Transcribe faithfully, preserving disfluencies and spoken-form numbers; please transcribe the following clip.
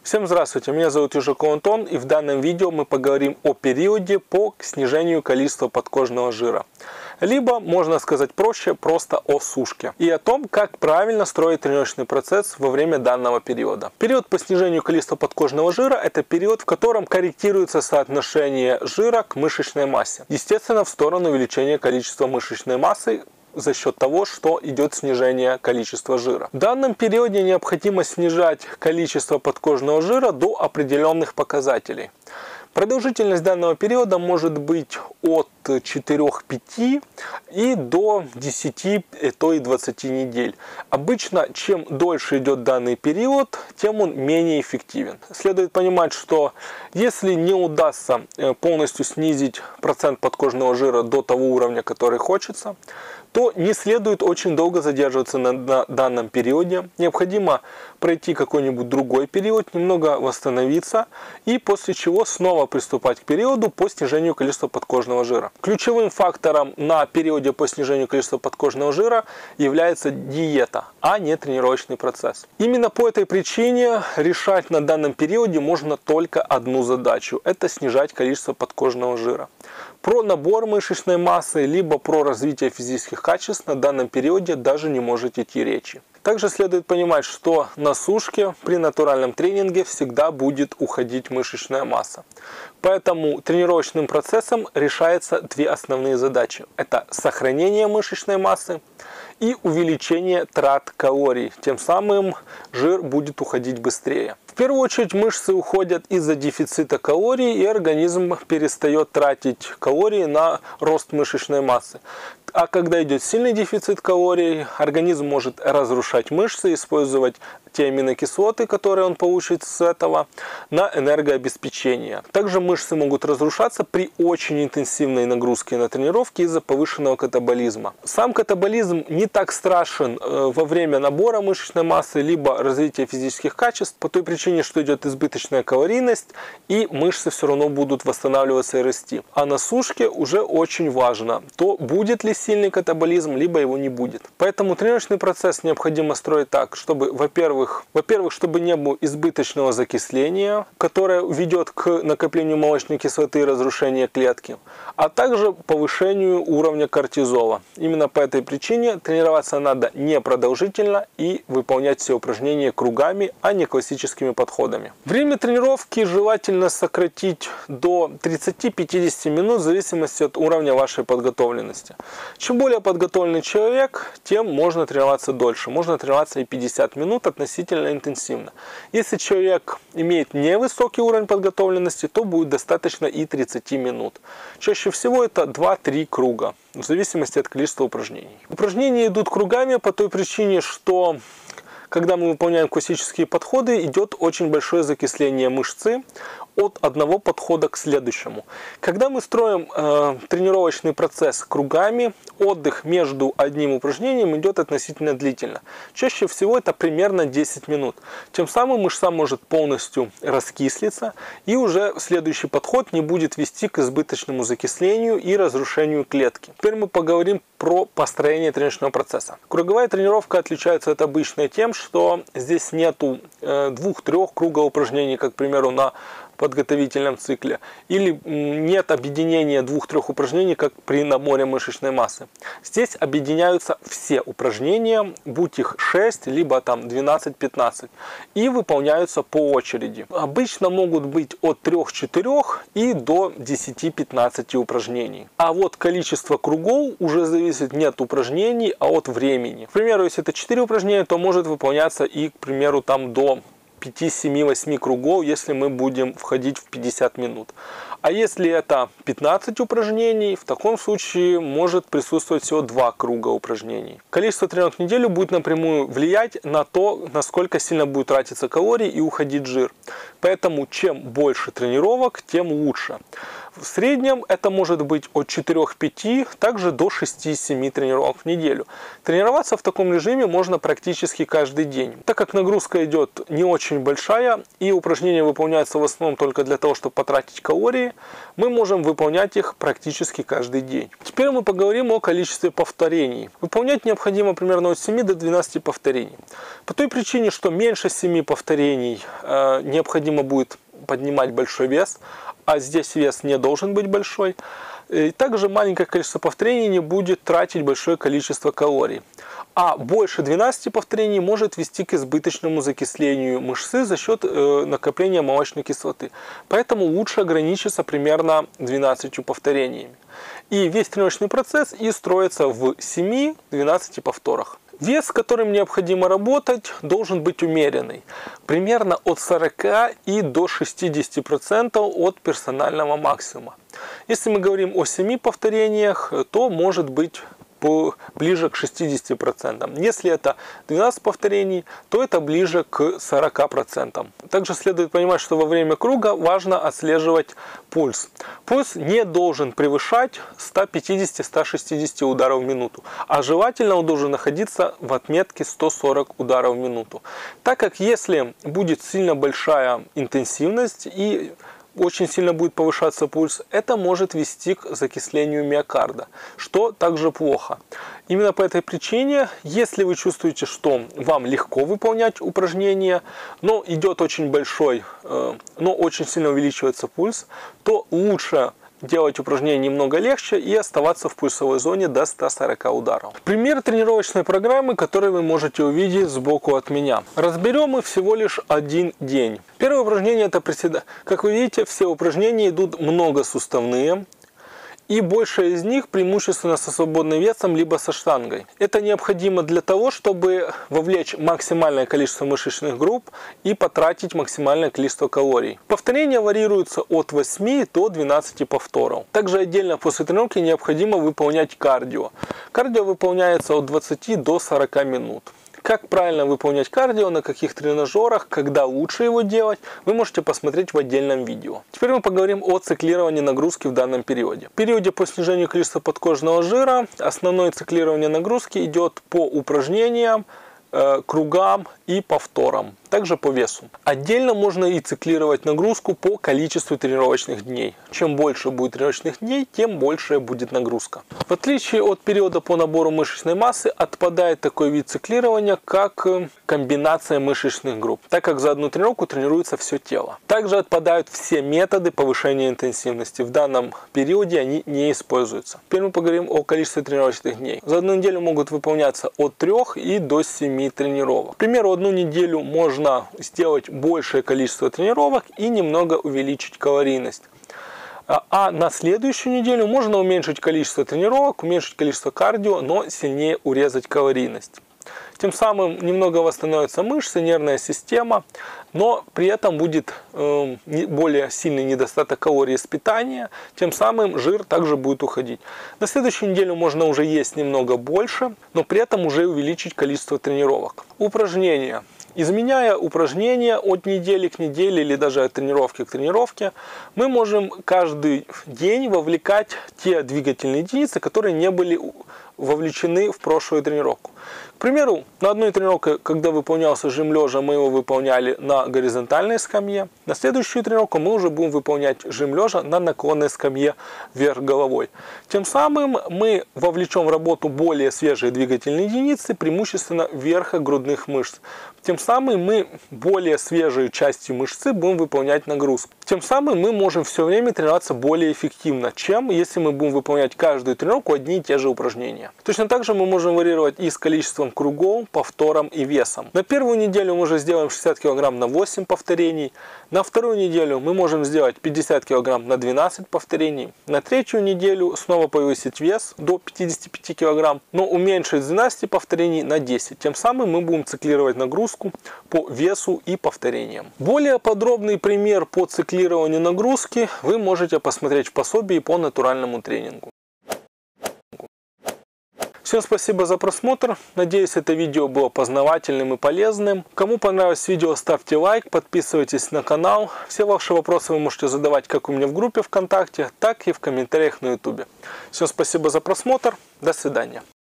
Всем здравствуйте, меня зовут Южаков Антон, и в данном видео мы поговорим о периоде по снижению количества подкожного жира. Либо, можно сказать проще, просто о сушке. И о том, как правильно строить тренировочный процесс во время данного периода. Период по снижению количества подкожного жира – это период, в котором корректируется соотношение жира к мышечной массе. Естественно, в сторону увеличения количества мышечной массы, за счет того, что идет снижение количества жира. В данном периоде необходимо снижать количество подкожного жира до определенных показателей. Продолжительность данного периода может быть от четырёх-пяти и до десяти, то и двадцати недель. Обычно, чем дольше идет данный период, тем он менее эффективен. Следует понимать, что если не удастся полностью снизить процент подкожного жира до того уровня, который хочется, то не следует очень долго задерживаться на, на данном периоде. Необходимо пройти какой-нибудь другой период, немного восстановиться и после чего снова приступать к периоду по снижению количества подкожного жира. Ключевым фактором на периоде по снижению количества подкожного жира является диета, а не тренировочный процесс. Именно по этой причине решать на данном периоде можно только одну задачу – это снижать количество подкожного жира. Про набор мышечной массы, либо про развитие физических качеств на данном периоде даже не может идти речи. Также следует понимать, что на сушке при натуральном тренинге всегда будет уходить мышечная масса. Поэтому тренировочным процессом решаются две основные задачи. Это сохранение мышечной массы и увеличение трат калорий. Тем самым жир будет уходить быстрее. В первую очередь мышцы уходят из-за дефицита калорий, и организм перестает тратить калории на рост мышечной массы. А когда идет сильный дефицит калорий, организм может разрушать мышцы, использовать те аминокислоты, которые он получит с этого, на энергообеспечение. Также мышцы могут разрушаться при очень интенсивной нагрузке на тренировки из-за повышенного катаболизма. Сам катаболизм не так страшен во время набора мышечной массы, либо развития физических качеств, по той причине, что идет избыточная калорийность, и мышцы все равно будут восстанавливаться и расти. А на сушке уже очень важно, то будет ли сильный катаболизм, либо его не будет. Поэтому тренировочный процесс необходимо строить так, чтобы, во-первых, во-первых, чтобы не было избыточного закисления, которое ведет к накоплению молочной кислоты и разрушению клетки, а также повышению уровня кортизола. Именно по этой причине тренироваться надо непродолжительно и выполнять все упражнения кругами, а не классическими подходами. Время тренировки желательно сократить до тридцати-пятидесяти минут в зависимости от уровня вашей подготовленности. Чем более подготовленный человек, тем можно тренироваться дольше. Можно тренироваться и пятьдесят минут относительно интенсивно. Если человек имеет невысокий уровень подготовленности, то будет достаточно и тридцати минут. Чаще всего это два-три круга, в зависимости от количества упражнений. Упражнения идут кругами по той причине, что когда мы выполняем классические подходы, идет очень большое закисление мышцы от одного подхода к следующему. Когда мы строим э, тренировочный процесс кругами, отдых между одним упражнением идет относительно длительно. Чаще всего это примерно десять минут. Тем самым мышца может полностью раскислиться, и уже следующий подход не будет вести к избыточному закислению и разрушению клетки. Теперь мы поговорим про построение тренировочного процесса. Круговая тренировка отличается от обычной тем, что здесь нету э, двух-трех кругов упражнений, как, к примеру, на подготовительном цикле, или нет объединения двух-трех упражнений, как при наборе мышечной массы. Здесь объединяются все упражнения, будь их шесть, либо там двенадцать-пятнадцать, и выполняются по очереди. Обычно могут быть от трёх-четырёх и до десяти-пятнадцати упражнений. А вот количество кругов уже зависит не от упражнений, а от времени. К примеру, если это четыре упражнения, то может выполняться и, к примеру, там до пяти-семи-восьми кругов, если мы будем входить в пятьдесят минут. А если это пятнадцать упражнений, в таком случае может присутствовать всего два круга упражнений. Количество тренировок в неделю будет напрямую влиять на то, насколько сильно будет тратиться калорий и уходить жир. Поэтому чем больше тренировок, тем лучше. В среднем это может быть от четырёх-пяти, также до шести-семи тренировок в неделю. Тренироваться в таком режиме можно практически каждый день. Так как нагрузка идет не очень большая и упражнения выполняются в основном только для того, чтобы потратить калории, мы можем выполнять их практически каждый день. Теперь мы поговорим о количестве повторений. Выполнять необходимо примерно от семи до двенадцати повторений. По той причине, что меньше семи повторений э, необходимо будет поднимать большой вес, а здесь вес не должен быть большой. И также маленькое количество повторений не будет тратить большое количество калорий. А больше двенадцати повторений может вести к избыточному закислению мышцы за счет э, накопления молочной кислоты. Поэтому лучше ограничиться примерно двенадцатью повторениями. И весь тренировочный процесс и строится в семи-двенадцати повторах. Вес, с которым необходимо работать, должен быть умеренный. Примерно от сорока и до шестидесяти процентов от персонального максимума. Если мы говорим о семи повторениях, то может быть ближе к шестидесяти процентам. Если это двенадцать повторений, то это ближе к сорока процентам. Также следует понимать, что во время круга важно отслеживать пульс. Пульс не должен превышать ста пятидесяти — ста шестидесяти ударов в минуту, а желательно он должен находиться в отметке сто сорок ударов в минуту. Так как если будет сильно большая интенсивность и очень сильно будет повышаться пульс, это может вести к закислению миокарда, что также плохо. Именно по этой причине, если вы чувствуете, что вам легко выполнять упражнения, но идет очень большой, но очень сильно увеличивается пульс, то лучше делать упражнения немного легче и оставаться в пульсовой зоне до ста сорока ударов. Пример тренировочной программы, который вы можете увидеть сбоку от меня. Разберем мы всего лишь один день. Первое упражнение это приседание. Как вы видите, все упражнения идут многосуставные. И большая из них преимущественно со свободным весом, либо со штангой. Это необходимо для того, чтобы вовлечь максимальное количество мышечных групп и потратить максимальное количество калорий. Повторения варьируются от восьми до двенадцати повторов. Также отдельно после тренировки необходимо выполнять кардио. Кардио выполняется от двадцати до сорока минут. Как правильно выполнять кардио, на каких тренажерах, когда лучше его делать, вы можете посмотреть в отдельном видео. Теперь мы поговорим о циклировании нагрузки в данном периоде. В периоде по снижению количества подкожного жира основное циклирование нагрузки идет по упражнениям, э, кругам и повторам. Также по весу. Отдельно можно и циклировать нагрузку по количеству тренировочных дней. Чем больше будет тренировочных дней, тем больше будет нагрузка. В отличие от периода по набору мышечной массы, отпадает такой вид циклирования, как комбинация мышечных групп, так как за одну тренировку тренируется все тело. Также отпадают все методы повышения интенсивности. В данном периоде они не используются. Теперь мы поговорим о количестве тренировочных дней. За одну неделю могут выполняться от трёх и до семи тренировок. К примеру, одну неделю можно сделать большее количество тренировок и немного увеличить калорийность. А на следующую неделю можно уменьшить количество тренировок, уменьшить количество кардио, но сильнее урезать калорийность. Тем самым немного восстановится мышцы, нервная система, но при этом будет э, более сильный недостаток калорий из питания, тем самым жир также будет уходить. На следующую неделю можно уже есть немного больше, но при этом уже увеличить количество тренировок. Упражнения. Изменяя упражнения от недели к неделе или даже от тренировки к тренировке, мы можем каждый день вовлекать те двигательные единицы, которые не были вовлечены в прошлую тренировку. К примеру, на одной тренировке, когда выполнялся жим лежа, мы его выполняли на горизонтальной скамье. На следующую тренировку мы уже будем выполнять жим лежа на наклонной скамье вверх головой. Тем самым мы вовлечем в работу более свежие двигательные единицы, преимущественно верха грудных мышц. Тем самым мы более свежие части мышцы будем выполнять нагрузку. Тем самым мы можем все время тренироваться более эффективно, чем если мы будем выполнять каждую тренировку одни и те же упражнения. Точно так же мы можем варьировать и с количеством кругов, повтором и весом. На первую неделю мы уже сделаем шестьдесят килограмм на восемь повторений. На вторую неделю мы можем сделать пятьдесят килограмм на двенадцать повторений. На третью неделю снова повысить вес до пятидесяти пяти килограмм, но уменьшить с двенадцати повторений на десять. Тем самым мы будем циклировать нагрузку по весу и повторениям. Более подробный пример по циклированию нагрузки вы можете посмотреть в пособии по натуральному тренингу. Всем спасибо за просмотр. Надеюсь, это видео было познавательным и полезным. Кому понравилось видео, ставьте лайк, подписывайтесь на канал. Все ваши вопросы вы можете задавать как у меня в группе ВКонтакте, так и в комментариях на ютубе. Всем спасибо за просмотр. До свидания.